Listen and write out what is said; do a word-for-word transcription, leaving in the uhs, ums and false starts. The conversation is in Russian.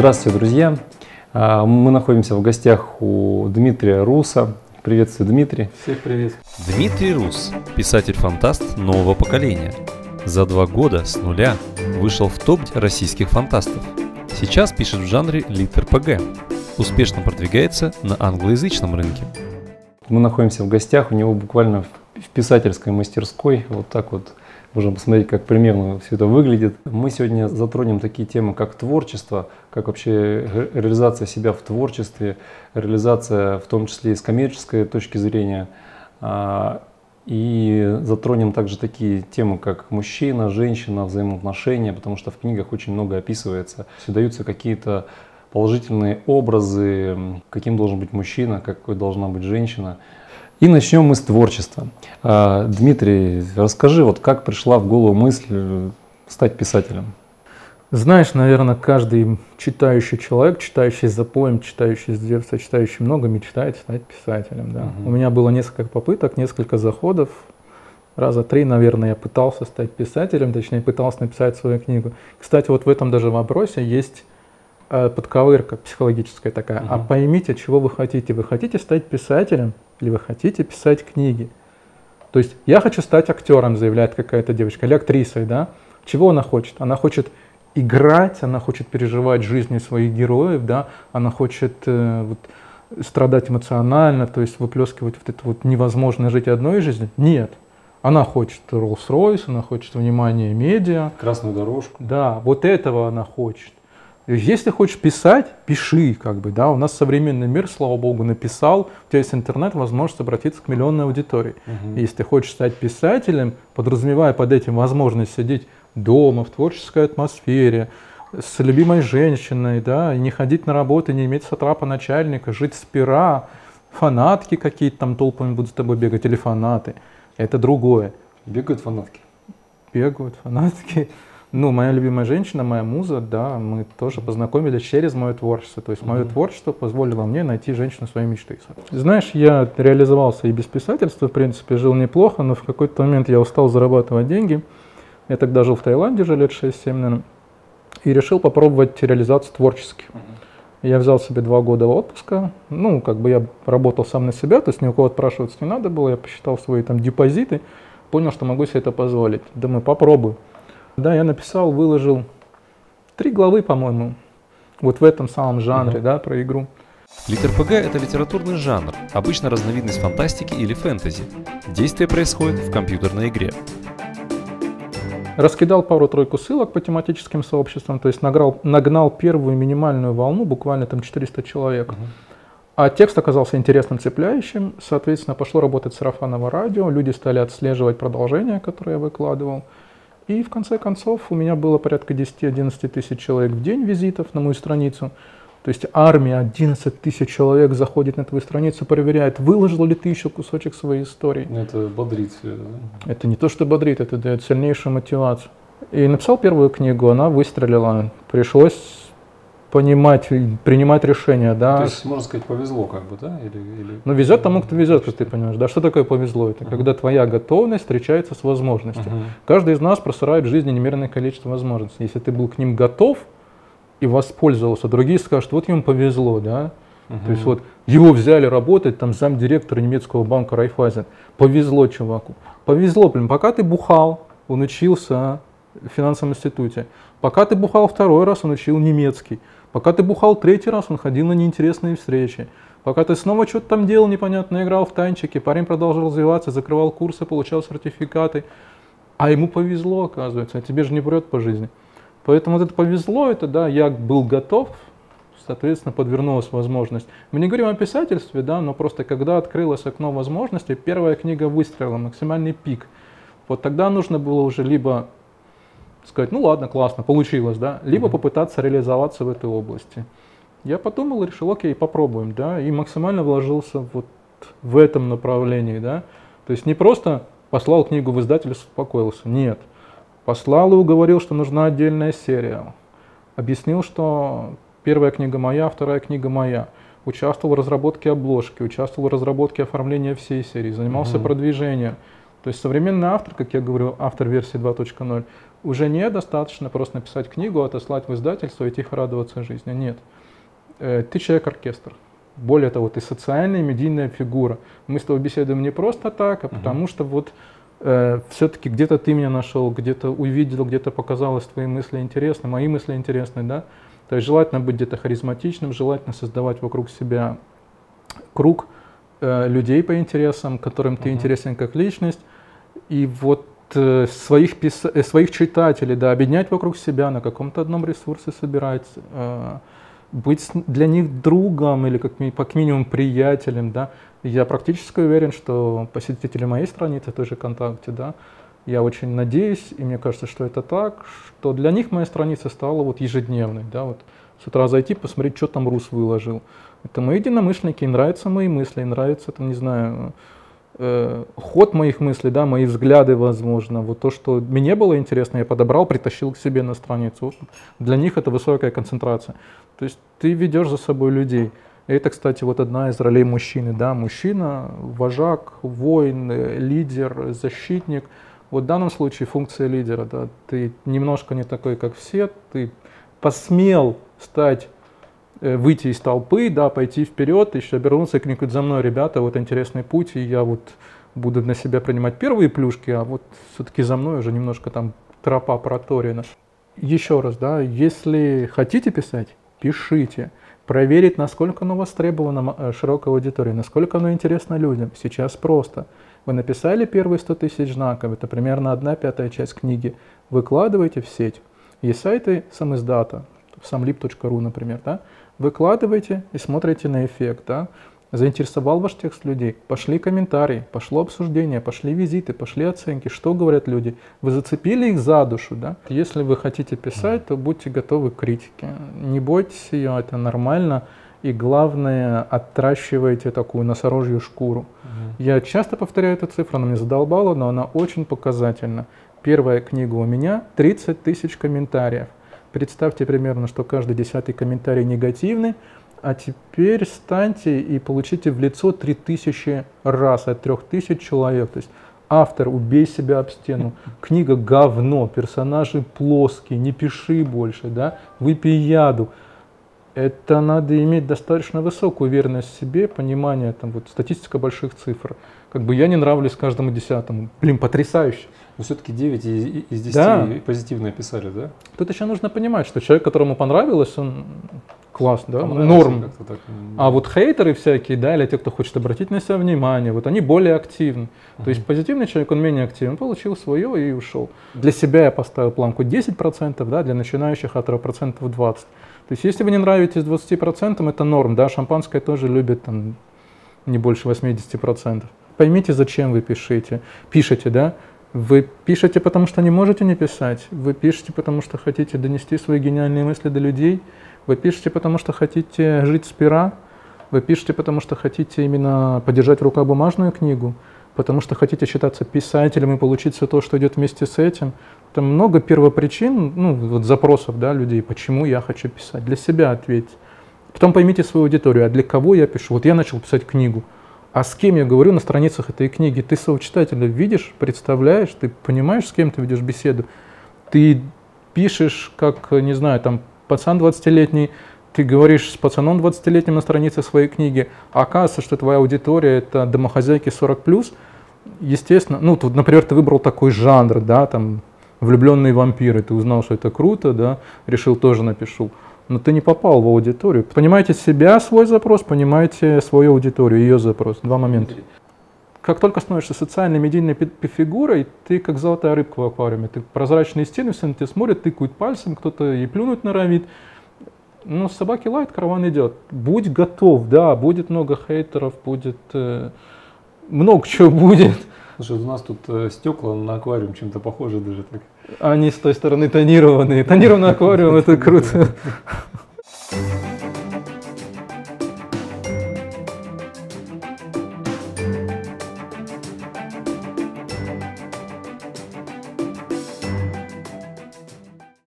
Здравствуйте, друзья! Мы находимся в гостях у Дмитрия Руса. Приветствую, Дмитрий. Всех привет. Дмитрий Рус, писатель-фантаст нового поколения. За два года с нуля вышел в топ российских фантастов. Сейчас пишет в жанре лит-эр-пэ гэ. Успешно продвигается на англоязычном рынке. Мы находимся в гостях у него буквально в писательской мастерской. Вот так вот можем посмотреть, как примерно все это выглядит. Мы сегодня затронем такие темы, как творчество, как вообще реализация себя в творчестве, реализация в том числе и с коммерческой точки зрения. И затронем также такие темы, как мужчина, женщина, взаимоотношения, потому что в книгах очень много описывается. Даются какие-то положительные образы, каким должен быть мужчина, какой должна быть женщина. И начнем мы с творчества. Дмитрий, расскажи, вот как пришла в голову мысль стать писателем? Знаешь, наверное, каждый читающий человек, читающий за поем, читающий с детства, читающий много, мечтает стать писателем. Да. Угу. У меня было несколько попыток, несколько заходов. Раза три, наверное, я пытался стать писателем, точнее, пытался написать свою книгу. Кстати, вот в этом даже вопросе есть подковырка психологическая такая. Угу. А поймите, чего вы хотите. Вы хотите стать писателем или вы хотите писать книги? То есть я хочу стать актером, заявляет какая-то девочка, или актрисой, да? Чего она хочет? Она хочет играть, она хочет переживать жизни своих героев, да? Она хочет э, вот, страдать эмоционально, то есть выплескивать вот это вот невозможно жить одной жизнью. Нет. Она хочет Rolls-Royce, она хочет внимания медиа. Красную дорожку. Да, вот этого она хочет. Если хочешь писать, пиши, как бы, да, у нас современный мир, слава богу, написал, у тебя есть интернет, возможность обратиться к миллионной аудитории. Uh-huh. Если ты хочешь стать писателем, подразумевая под этим возможность сидеть дома, в творческой атмосфере, с любимой женщиной, да, и не ходить на работу, не иметь сатрапа начальника, жить с пера, фанатки какие-то там толпами будут с тобой бегать, или фанаты, это другое. Бегают фанатки? Бегают фанатки. Ну, моя любимая женщина, моя муза, да, мы тоже познакомились через мое творчество. То есть мое mm-hmm. творчество позволило мне найти женщину своей мечты. Знаешь, я реализовался и без писательства, в принципе, жил неплохо, но в какой-то момент я устал зарабатывать деньги. Я тогда жил в Таиланде уже лет шесть-семь, наверное, и решил попробовать реализацию творчески. Mm-hmm. Я взял себе два года отпуска, ну, как бы я работал сам на себя, то есть ни у кого отпрашиваться не надо было, я посчитал свои там депозиты, понял, что могу себе это позволить. Думаю, попробую. Да, я написал, выложил три главы, по-моему, вот в этом самом жанре, mm-hmm. да, про игру. Лит-эр-пэ гэ – это литературный жанр, обычно разновидность фантастики или фэнтези. Действие происходит в компьютерной игре. Раскидал пару-тройку ссылок по тематическим сообществам, то есть нагнал, нагнал первую минимальную волну, буквально там четыреста человек. Mm-hmm. А текст оказался интересным, цепляющим, соответственно, пошло работать сарафановое радио, люди стали отслеживать продолжение, которое я выкладывал. И в конце концов у меня было порядка десять-одиннадцать тысяч человек в день визитов на мою страницу. То есть армия, одиннадцать тысяч человек заходит на твою страницу, проверяет, выложил ли ты еще кусочек своей истории. Это бодрит все, да? Это не то, что бодрит, это дает сильнейшую мотивацию. И написал первую книгу, она выстрелила. Пришлось понимать, принимать решения, да. То есть, можно сказать, повезло как бы, да? Или, или... Ну, везет тому, кто везет, как ты понимаешь. Да, что такое повезло? Это uh-huh. когда твоя готовность встречается с возможностью. Uh-huh. Каждый из нас просырает в жизни немеренное количество возможностей. Если ты был к ним готов и воспользовался, другие скажут, вот ему повезло, да. Uh-huh. То есть вот его взяли работать, там замдиректора немецкого банка Райфайзен. Повезло чуваку. Повезло, блин, пока ты бухал, он учился в финансовом институте. Пока ты бухал второй раз, он учил немецкий. Пока ты бухал третий раз, он ходил на неинтересные встречи. Пока ты снова что-то там делал непонятно, играл в танчики, парень продолжал развиваться, закрывал курсы, получал сертификаты. А ему повезло, оказывается, а тебе же не прет по жизни. Поэтому вот это повезло, это да, я был готов, соответственно, подвернулась возможность. Мы не говорим о писательстве, да, но просто когда открылось окно возможностей, первая книга выстрелила, максимальный пик. Вот тогда нужно было уже либо сказать, ну ладно, классно, получилось, да, либо mm-hmm. попытаться реализоваться в этой области. Я подумал и решил, окей, попробуем, да, и максимально вложился вот в этом направлении, да. То есть не просто послал книгу в издатель и успокоился, нет. Послал и уговорил, что нужна отдельная серия. Объяснил, что первая книга моя, вторая книга моя. Участвовал в разработке обложки, участвовал в разработке оформления всей серии, занимался mm-hmm. продвижением. То есть современный автор, как я говорю, автор версии два точка ноль, Уже недостаточно просто написать книгу, отослать в издательство и тихо радоваться жизни. Нет. Ты человек-оркестр. Более того, ты социальная медийная фигура. Мы с тобой беседуем не просто так, а uh-huh. потому что вот э, все-таки где-то ты меня нашел, где-то увидел, где-то показалось твои мысли интересны, мои мысли интересны, да. То есть желательно быть где-то харизматичным, желательно создавать вокруг себя круг э, людей по интересам, которым uh-huh. ты интересен как личность. И вот э, своих, пис... э, своих читателей, да, объединять вокруг себя, на каком-то одном ресурсе собирать, э, быть для них другом или как, как минимум приятелем, да. Я практически уверен, что посетители моей страницы, той же ВКонтакте, да, я очень надеюсь, и мне кажется, что это так, что для них моя страница стала вот ежедневной, да, вот с утра зайти, посмотреть, что там Рус выложил. Это мои единомышленники, им нравятся мои мысли, им нравится, там, не знаю, э, ход моих мыслей, да, мои взгляды, возможно. Вот то, что мне было интересно, я подобрал, притащил к себе на страницу. Вот для них это высокая концентрация. То есть ты ведешь за собой людей. И это, кстати, вот одна из ролей мужчины. Да? Мужчина, вожак, воин, лидер, защитник. Вот в данном случае функция лидера. Да? Ты немножко не такой, как все. Ты посмел стать, выйти из толпы, да, пойти вперед, еще обернуться и крикнуть: за мной, ребята, вот интересный путь, и я вот буду на себя принимать первые плюшки, а вот все-таки за мной уже немножко там тропа проторена. Еще раз, да, если хотите писать, пишите. Проверить, насколько оно востребовано широкой аудитории, насколько оно интересно людям. Сейчас просто. Вы написали первые сто тысяч знаков, это примерно одна пятая часть книги. Выкладывайте в сеть. Есть сайты самиздата, самлип точка ру, например, да? Выкладывайте и смотрите на эффект. Да? Заинтересовал ваш текст людей, пошли комментарии, пошло обсуждение, пошли визиты, пошли оценки, что говорят люди. Вы зацепили их за душу. Да? Если вы хотите писать, то будьте готовы к критике. Не бойтесь ее, это нормально. И главное, отращивайте такую носорожью шкуру. Mm-hmm. Я часто повторяю эту цифру, она мне задолбала, но она очень показательна. Первая книга у меня, тридцать тысяч комментариев. Представьте примерно, что каждый десятый комментарий негативный. А теперь встаньте и получите в лицо три тысячи раз от трёх тысяч человек. То есть автор «Убей себя об стену», книга «Говно», персонажи плоские, не пиши больше, да? Выпей яду. Это надо иметь достаточно высокую уверенность в себе, понимание, там, вот, статистика больших цифр. Как бы я не нравлюсь каждому десятому. Блин, потрясающе. Но все-таки девять из десяти да. позитивно описали, да? Тут еще нужно понимать, что человек, которому понравилось, он... Класс, да, норм. Так. А вот хейтеры всякие, да, или те, кто хочет обратить на себя внимание, вот они более активны. Uh-huh. То есть позитивный человек, он менее активен, получил свое и ушел. Для себя я поставил планку десять процентов, да, для начинающих авторов процентов двадцать. То есть если вы не нравитесь двадцати процентам, это норм, да, шампанское тоже любит там не больше восьмидесяти процентов. Поймите, зачем вы пишете, пишете, да. Вы пишете, потому что не можете не писать, вы пишете, потому что хотите донести свои гениальные мысли до людей. Вы пишете, потому что хотите жить с пера, вы пишете, потому что хотите именно подержать в руках бумажную книгу, потому что хотите считаться писателем и получить все то, что идет вместе с этим. Там много первопричин, ну, вот запросов, да, людей, почему я хочу писать. Для себя ответьте. Потом поймите свою аудиторию, а для кого я пишу. Вот я начал писать книгу, а с кем я говорю на страницах этой книги? Ты своего читателя видишь, представляешь, ты понимаешь, с кем ты ведешь беседу. Ты пишешь, как, не знаю, там, пацан двадцатилетний, ты говоришь с пацаном двадцатилетним на странице своей книги, а оказывается, что твоя аудитория это домохозяйки сорок плюс, естественно, ну, тут, например, ты выбрал такой жанр, да, там, влюбленные вампиры, ты узнал, что это круто, да, решил тоже напишу, но ты не попал в аудиторию. Понимаете себя, свой запрос, понимаете свою аудиторию, ее запрос, два момента. Как только становишься социальной медийной фигурой, ты как золотая рыбка в аквариуме. Ты прозрачные стены, все на тебя смотрят, тыкают пальцем, кто-то и плюнуть норовит. Но собаки лают, караван идет. Будь готов, да, будет много хейтеров, будет э, много чего будет. Слушай, у нас тут э, стекла на аквариум чем-то похожи даже так. Они с той стороны тонированные. Тонированный аквариум, это круто.